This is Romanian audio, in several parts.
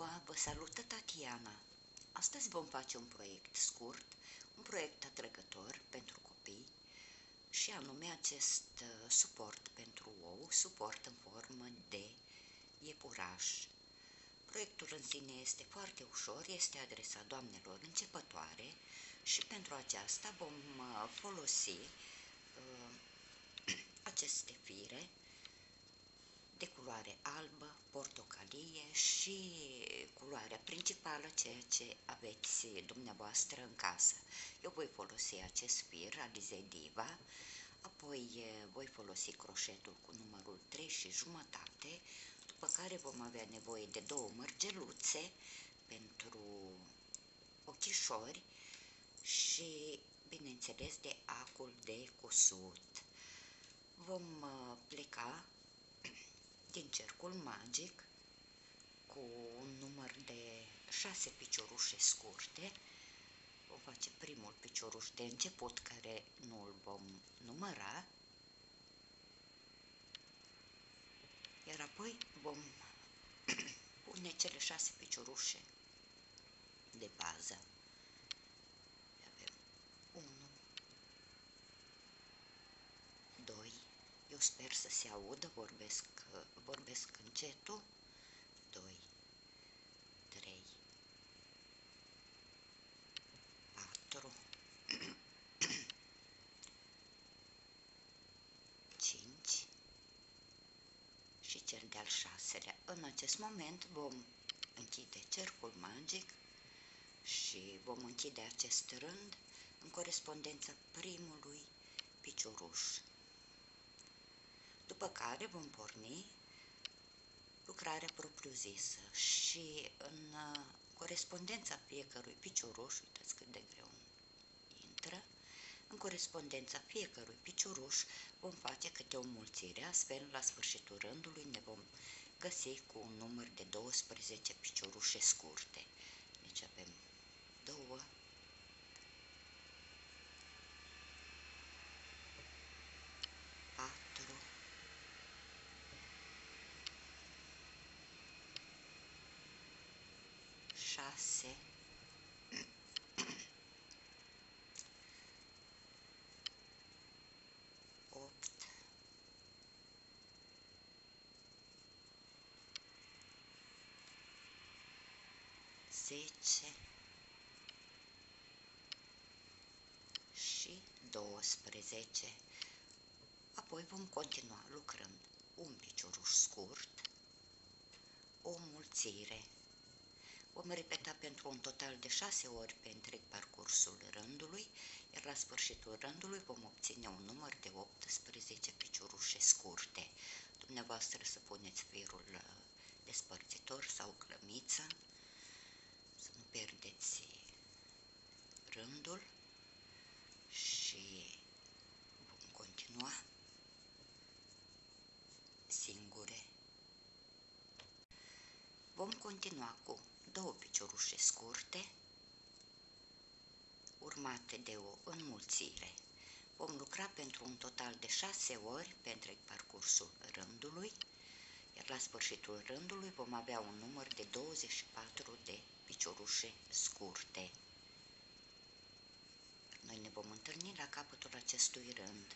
ziua, vă salută Tatiana. Astăzi vom face un proiect scurt, un proiect atrăgător pentru copii și anume acest suport pentru ou, suport în formă de iepuraș. Proiectul în sine este foarte ușor, este adresat doamnelor începătoare și pentru aceasta vom folosi aceste fire de culoare albă, portocalie și culoarea principală, ceea ce aveți dumneavoastră în casă. Eu voi folosi acest fir Alizé Diva, apoi voi folosi croșetul cu numărul 3 și jumătate, după care vom avea nevoie de 2 mărgeluțe pentru ochișori și, bineînțeles, de acul de cusut. Vom pleca din cercul magic cu un număr de 6 piciorușe scurte. Vom face primul picioruș de început, care nu îl vom număra, iar apoi vom pune cele 6 piciorușe de bază. Avem 1, 2, eu sper să se audă, vorbesc încetul, 2, 3, 4, 5 și cel de-al 6-lea. În acest moment vom închide cercul magic și vom închide acest rând în corespondența primului picioruș. După care vom porni lucrarea propriu-zisă și în corespondența fiecărui picioruș, uitați cât de greu intră, în corespondența fiecărui picioruș vom face câte o mulțire, astfel la sfârșitul rândului ne vom găsi cu un număr de 12 piciorușe scurte. Deci avem 2, 4, 6, 8, 10 și 12. Apoi vom continua lucrând un picioruș scurt, o mulțire. Vom repeta pentru un total de 6 ori pe întreg parcursul rândului, iar la sfârșitul rândului vom obține un număr de 18 piciorușe scurte. Dumneavoastră să puneți firul despărțitor sau clămiță, să nu pierdeți rândul și vom continua singure. Vom continua cu 2 piciorușe scurte, urmate de o înmulțire. Vom lucra pentru un total de 6 ori pe întreg parcursul rândului, iar la sfârșitul rândului vom avea un număr de 24 de piciorușe scurte. Noi ne vom întâlni la capătul acestui rând.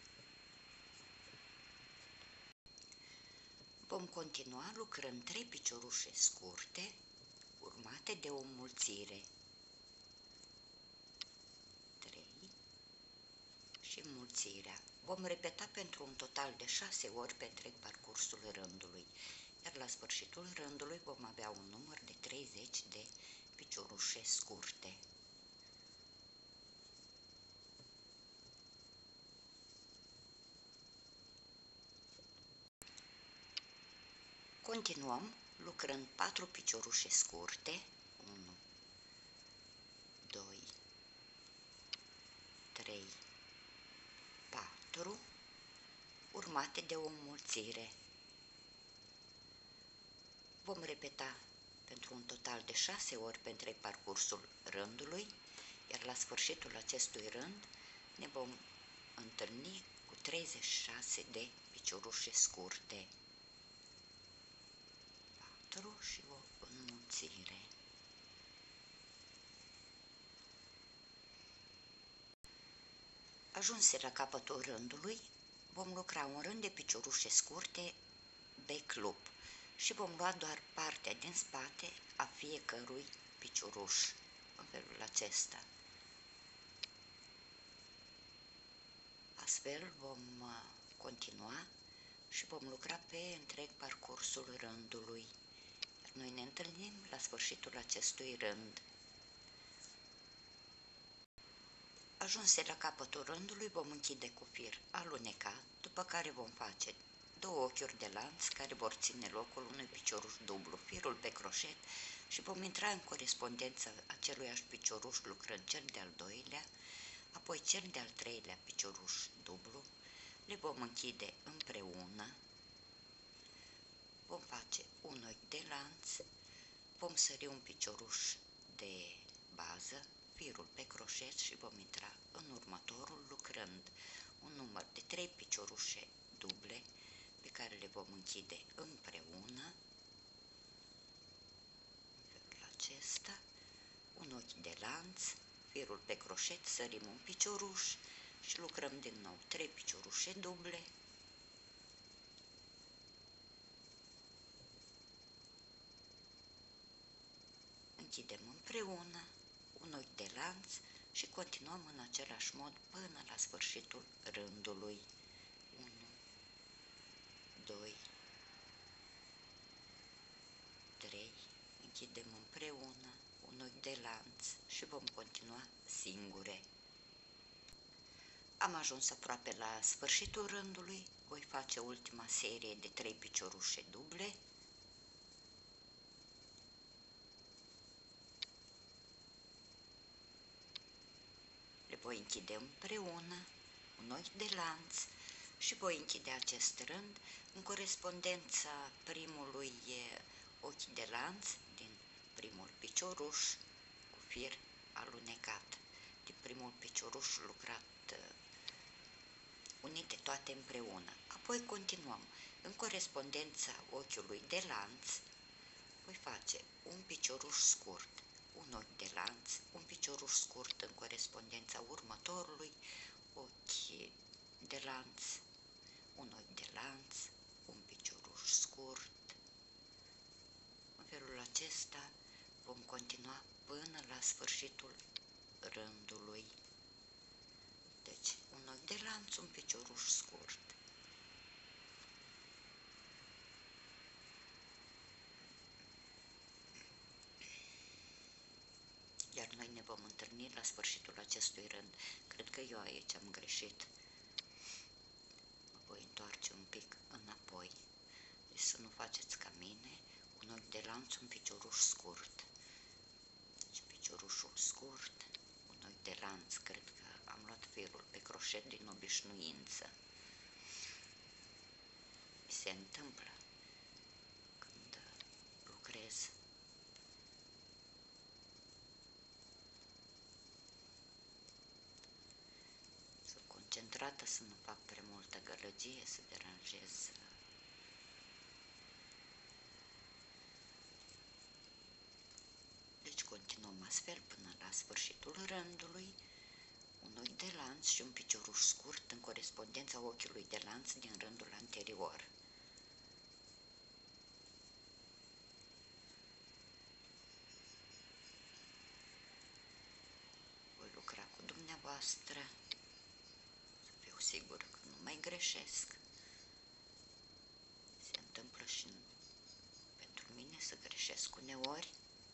Vom continua lucrând 3 piciorușe scurte, urmate de o înmulțire. 3 și înmulțirea. Vom repeta pentru un total de 6 ori pe întreg parcursul rândului, iar la sfârșitul rândului vom avea un număr de 30 de piciorușe scurte. Continuăm lucrând 4 piciorușe scurte, 1, 2, 3, 4, urmate de o înmulțire. Vom repeta pentru un total de 6 ori pe întreg parcursul rândului, iar la sfârșitul acestui rând ne vom întâlni cu 36 de piciorușe scurte. 4 și o înmulțire. înmulțire. Ajunse la capătul rândului, vom lucra un rând de piciorușe scurte bec lup și vom lua doar partea din spate a fiecărui picioruș în felul acesta. Astfel vom continua și vom lucra pe întreg parcursul rândului. Iar noi ne întâlnim la sfârșitul acestui rând. Ajunse la capătul rândului, vom închide cu fir alunecat, după care vom face două ochiuri de lanț care vor ține locul unui picioruș dublu, firul pe croșet, și vom intra în corespondența aceluiași picioruș lucrând cel de-al doilea, apoi cel de-al treilea picioruș dublu, le vom închide împreună, vom face un ochi de lanț, vom sări un picioruș de bază, firul pe croșet și vom intra în următorul lucrând un număr de 3 piciorușe duble pe care le vom închide împreună în felul acesta, un ochi de lanț, firul pe croșet, sărim un picioruș și lucrăm din nou 3 piciorușe duble, închidem împreună un ochi de lanț și continuăm în același mod până la sfârșitul rândului. 1, 2, 3, închidem împreună un ochi de lanț și vom continua singure. Am ajuns aproape la sfârșitul rândului, voi face ultima serie de 3 piciorușe duble. Le voi închide împreună un ochi de lanț și voi închide acest rând în corespondența primului ochi de lanț din primul picioruș cu fir alunecat, din primul picioruș lucrat unite toate împreună. Apoi continuăm în corespondența ochiului de lanț, voi face un picioruș scurt, un ochi de lanț, un picioruș scurt în corespondența următorului ochi de lanț, un ochi de lanț, un picioruș scurt. În felul acesta vom continua până la sfârșitul rândului. Deci, un ochi de lanț, un picioruș scurt. Iar noi ne vom întâlni la sfârșitul acestui rând. Cred că eu aici am greșit. Mă voi întoarce un pic înapoi. Deci să nu faceți ca mine. Un ochi de lanț, un picioruș scurt. Deci piciorușul scurt, un ochi de lanț. Cred că am luat firul pe croșet din obișnuință. Mi se întâmplă când lucrez. Sunt concentrată să nu fac prea multă gălăgie, să deranjez. Deci continuăm astfel până la sfârșitul rândului, un ochi de lanț și un picioruș scurt în corespondența ochiului de lanț din rândul anterior. Voi lucra cu dumneavoastră, să fiu sigur că nu mai greșesc. Se întâmplă și pentru mine să greșesc uneori.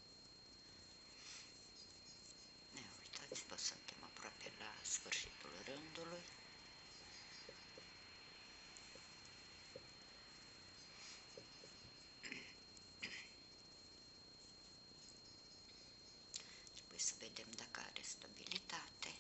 Uitați-vă, suntem aproape la sfârșitul rândului. Trebuie să vedem dacă are stabilitate.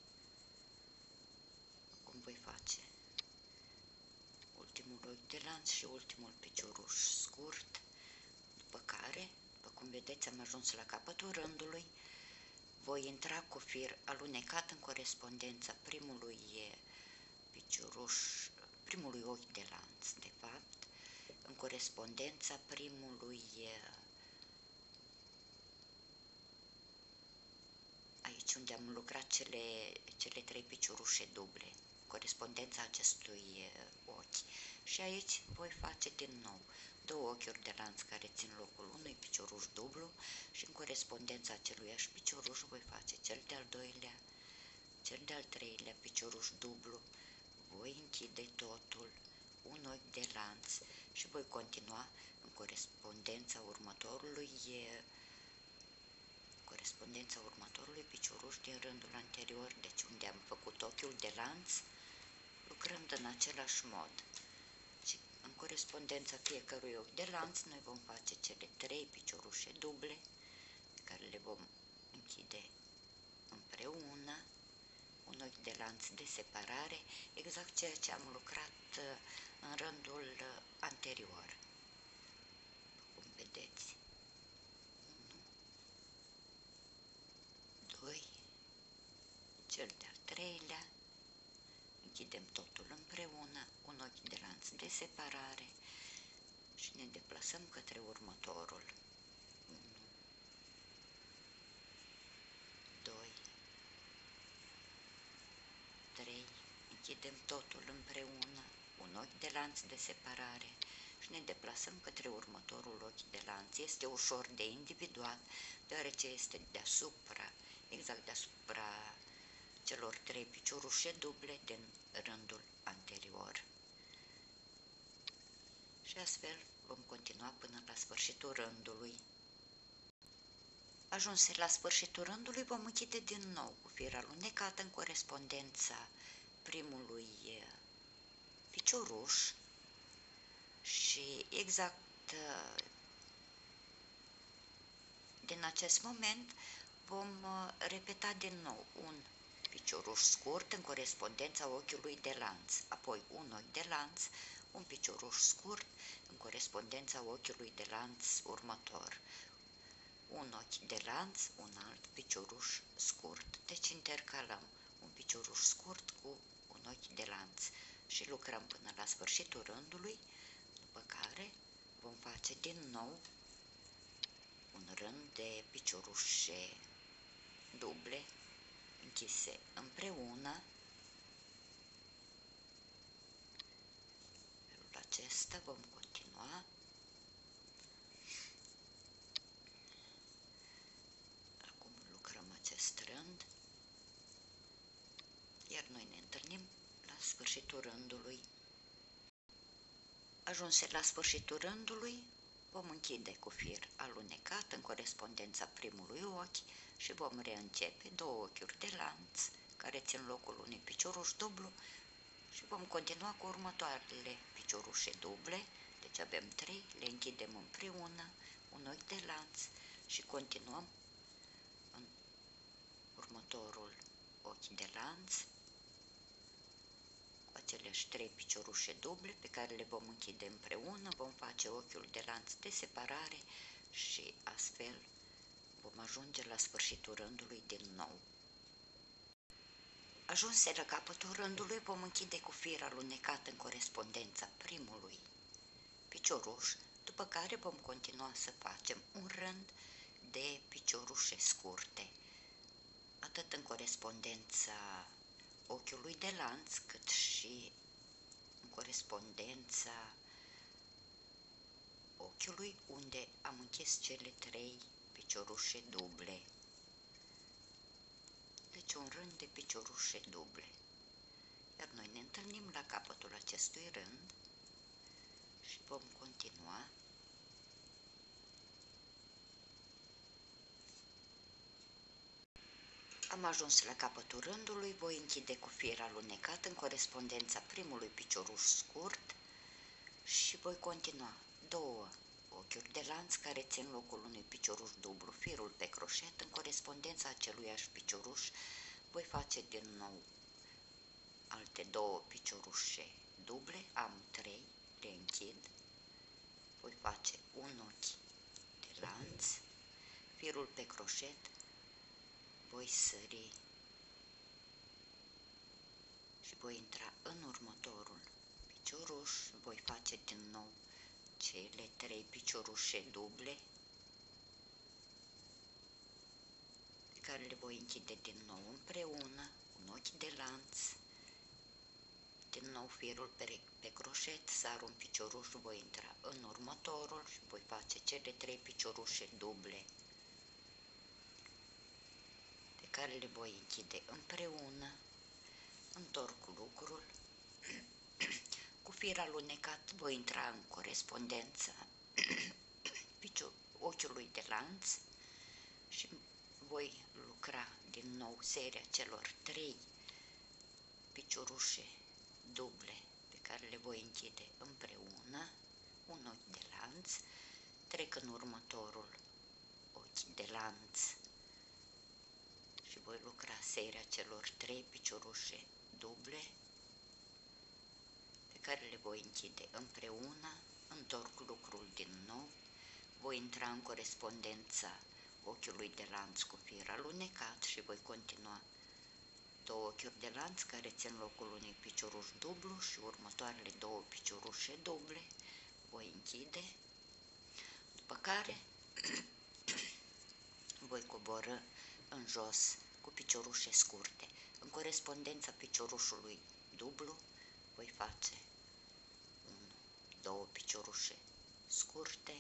Acum voi face ultimul ochi de lanț și ultimul picioruș scurt, după care, după cum vedeți, am ajuns la capătul rândului. Voi intra cu fir alunecat în corespondența primului picioruș, primului ochi de lanț, de fapt, în corespondența primului Deci unde am lucrat cele 3 piciorușe duble, corespondența acestui ochi. Și aici voi face din nou 2 ochiuri de lanț care țin locul unui picioruș dublu și în corespondența aceluiași picioruș voi face cel de-al doilea, cel de-al treilea picioruș dublu, voi închide totul, un ochi de lanț și voi continua în corespondența următorului picioruș din rândul anterior, deci unde am făcut ochiul de lanț, lucrând în același mod. Și în corespondența fiecărui ochi de lanț, noi vom face cele 3 piciorușe duble, pe care le vom închide împreună, un ochi de lanț de separare, exact ceea ce am lucrat în rândul anterior. Cum vedeți, 1, 2, cel de-al treilea, închidem totul împreună, un ochi de lanț de separare și ne deplasăm către următorul. 1, 2, 3, închidem totul împreună, un ochi de lanț de separare și ne deplasăm către următorul ochi de lanț. Este ușor de individuat, deoarece este deasupra, exact deasupra celor 3 piciorușe duble din rândul anterior. Și astfel vom continua până la sfârșitul rândului. Ajunse la sfârșitul rândului, vom închide din nou cu fir alunecat în corespondența primului picioruș și exact din acest moment vom repeta din nou un picioruș scurt în corespondența ochiului de lanț, apoi un ochi de lanț, un picioruș scurt în corespondența ochiului de lanț următor, un ochi de lanț, un alt picioruș scurt. Deci intercalăm un picioruș scurt cu un ochi de lanț și lucrăm până la sfârșitul rândului, după care vom face din nou un rând de piciorușe duble închise împreună. Felul acesta vom continua. Acum lucrăm acest rând, iar noi ne întâlnim la sfârșitul rândului. Ajunse la sfârșitul rândului, vom închide cu fir alunecat în corespondența primului ochi și vom reîncepe 2 ochiuri de lanț care țin locul unui picioruș dublu și vom continua cu următoarele piciorușe duble, deci avem 3, le închidem împreună, un ochi de lanț și continuăm în următorul ochi de lanț cu aceleași 3 piciorușe duble pe care le vom închide împreună, vom face ochiul de lanț de separare și astfel vom ajunge la sfârșitul rândului din nou. Ajunse la capătul rândului, vom închide cu fir alunecat în corespondența primului picioruș, după care vom continua să facem un rând de piciorușe scurte, atât în corespondența ochiului de lanț, cât și în corespondența ochiului unde am închis cele 3 piciorușe duble. Deci un rând de piciorușe duble. Iar noi ne întâlnim la capătul acestui rând și vom continua. Am ajuns la capătul rândului, voi închide cu fir alunecat în corespondența primului picioruș scurt și voi continua 2 ochiuri de lanț care țin locul unui picioruș dublu, firul pe croșet, în corespondența aceluiași picioruș voi face din nou alte 2 piciorușe duble, am 3, le închid, voi face un ochi de lanț, firul pe croșet, voi sări și voi intra în următorul picioruș, voi face din nou cele 3 piciorușe duble pe care le voi închide din nou împreună, un ochi de lanț, din nou firul pe croșet, sar un picioruș, voi intra în următorul și voi face cele 3 piciorușe duble pe care le voi închide împreună, întorc lucrul, cu fir alunecat voi intra în corespondența ochiului de lanț și voi lucra din nou seria celor 3 piciorușe duble pe care le voi închide împreună, un ochi de lanț, trec în următorul ochi de lanț și voi lucra seria celor 3 piciorușe duble pe care le voi închide împreună, întorc lucrul din nou, voi intra în corespondența ochiului de lanț cu fir alunecat și voi continua 2 ochiuri de lanț care țin locul unui picioruș dublu și următoarele 2 piciorușe duble voi închide, după care voi coborî în jos cu piciorușe scurte. În corespondența piciorușului dublu voi face 2 piciorușe scurte,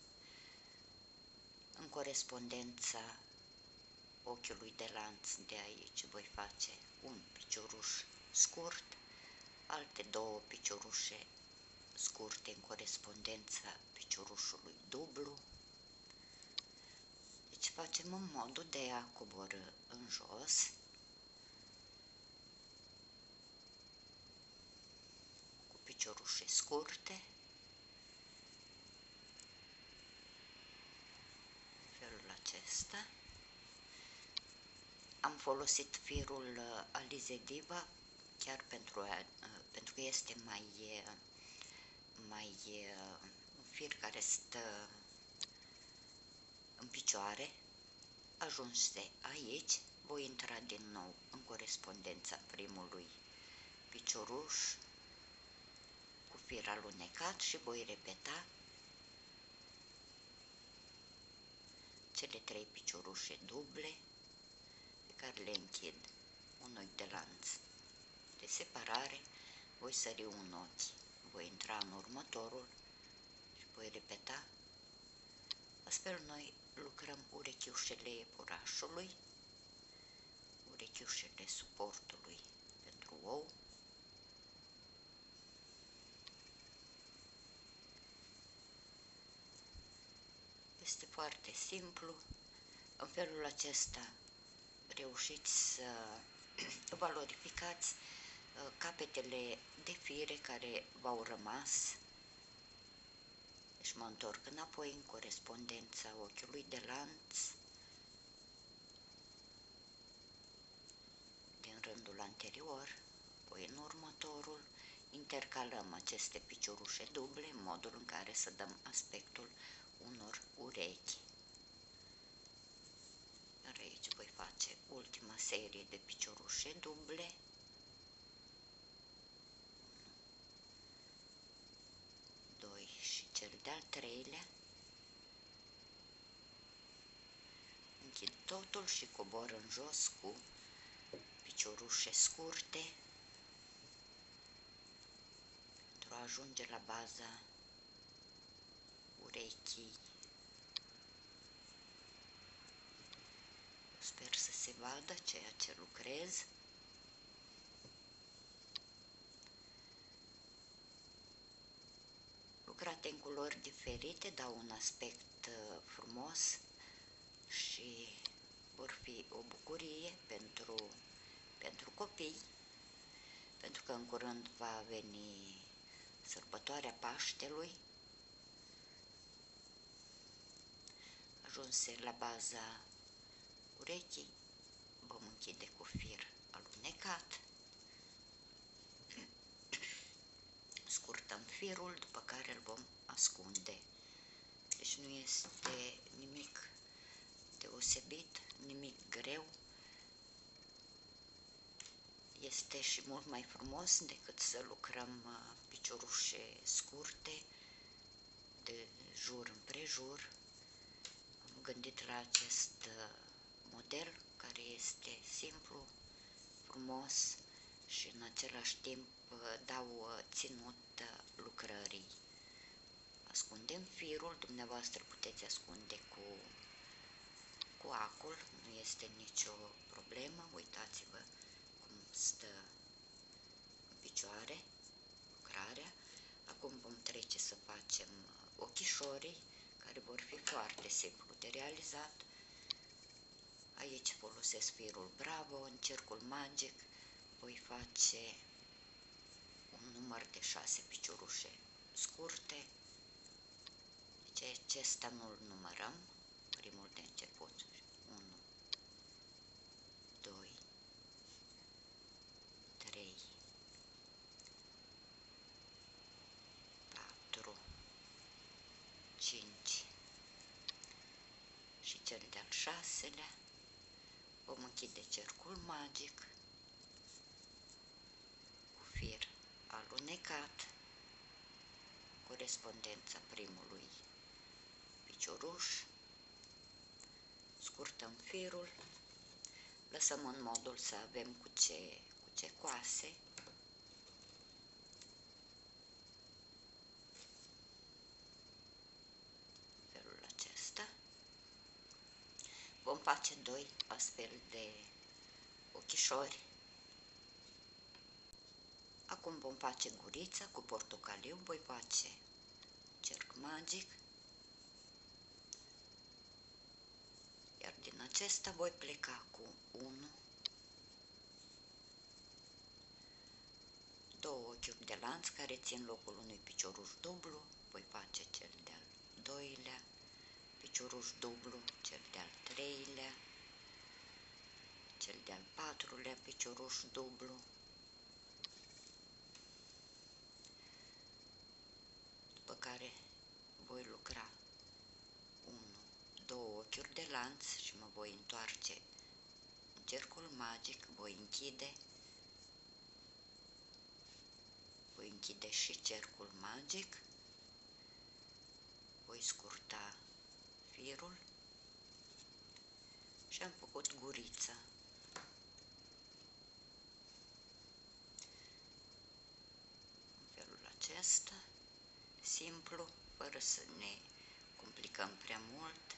în corespondența ochiului de lanț de aici voi face un picioruș scurt, alte 2 piciorușe scurte în corespondența piciorușului dublu. Deci facem în modul de a coborî în jos cu piciorușe scurte, în felul acesta. Am folosit firul Alize Diva chiar pentru că este un fir care stă în picioare. Ajunse aici, voi intra din nou în corespondența primului picioruș cu fir alunecat și voi repeta cele 3 piciorușe duble pe care le închid un ochi de lanț de separare, voi sări un ochi, voi intra în următorul și voi repeta. Astfel noi lucrăm urechiușele iepurașului, urechiușele suportului pentru ou, este foarte simplu. În felul acesta reușiți să valorificați capetele de fire care v-au rămas. Deci mă întorc înapoi în corespondența ochiului de lanț din rândul anterior, apoi în următorul intercalăm aceste piciorușe duble în modul în care să dăm aspectul unor urechi. Iar aici voi face ultima serie de piciorușe duble, 2 și cel de-al 3-lea, închid totul și cobor în jos cu piciorușe scurte pentru a ajunge la baza urechii. Sper să se vadă ceea ce lucrez. Lucrate în culori diferite dau un aspect frumos și vor fi o bucurie pentru copii, pentru că în curând va veni sărbătoarea Paștelui. Ajunse la baza urechii, vom închide cu fir alunecat, scurtăm firul, după care îl vom ascunde. Deci nu este nimic deosebit, nimic greu. Este și mult mai frumos decât să lucrăm piciorușe scurte de jur împrejur. Am gândit la acest model care este simplu, frumos și în același timp dau ținut lucrării. Ascundem firul, dumneavoastră puteți ascunde cu acul, nu este nicio problemă. Uitați-vă cum stă în picioare lucrarea. Acum vom trece să facem ochișorii, care vor fi foarte simplu de realizat. Aici folosesc firul Bravo, în cercul magic voi face un număr de 6 piciorușe scurte. Deci acesta nu-l numărăm, primul de început, 1, 2, 3, 4, 5 și cel de-al 6-lea. Vom închide cercul magic cu fir alunecat, corespondența primului picioruș, scurtăm firul, lăsăm în modul să avem cu ce coase. Felul acesta. Vom face 2 astfel de ochișori. Acum vom face gurița cu portocaliu, voi face cerc magic, iar din acesta voi pleca cu 1, 2 ochiuri de lanț care țin locul unui picioruș dublu, voi face cel de-al 2-lea, picioruș dublu, cel de-al 3-lea, cel de-al 4-lea picioruș dublu, după care voi lucra 1, 2 ochiuri de lanț și mă voi întoarce în cercul magic, voi închide și cercul magic, voi scurta firul și am făcut gurița. În felul acesta, simplu, fără să ne complicăm prea mult.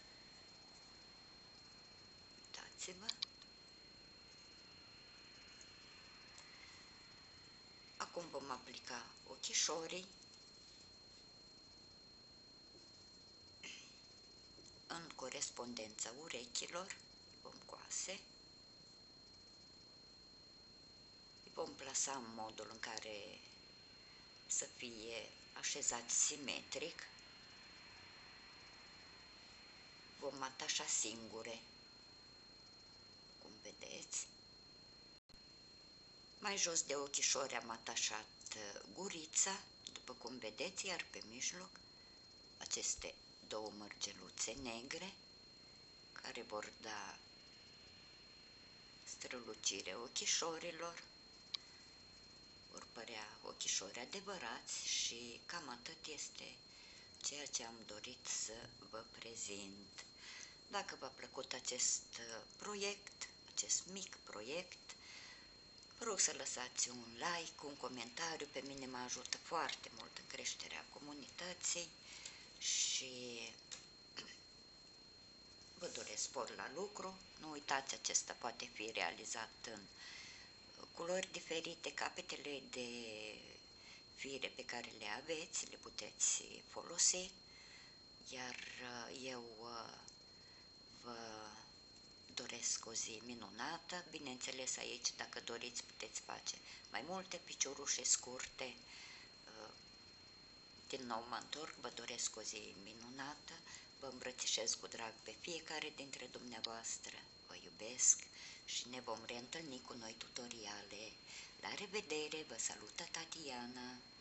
Uitați-vă. Acum vom aplica ochișorii în corespondența urechilor, îi vom coase, îi vom plasa în modul în care să fie așezați simetric, vom atașa singure, cum vedeți. Mai jos de ochișori am atașat gurița, după cum vedeți, iar pe mijloc aceste 2 mărgeluțe negre care vor da strălucire ochișorilor, vor părea ochișori adevărați și cam atât este ceea ce am dorit să vă prezint. Dacă v-a plăcut acest proiect, acest mic proiect, vă rog să lăsați un like, un comentariu, pe mine mă ajută foarte mult în creșterea comunității și vă doresc spor la lucru. Nu uitați, acesta poate fi realizat în culori diferite, capetele de fire pe care le aveți, le puteți folosi, iar eu vă doresc o zi minunată. Bineînțeles, aici, dacă doriți, puteți face mai multe piciorușe scurte. Din nou mă întorc, vă doresc o zi minunată, vă îmbrățișez cu drag pe fiecare dintre dumneavoastră, vă iubesc și ne vom reîntâlni cu noi tutoriale. La revedere, vă salută Tatiana!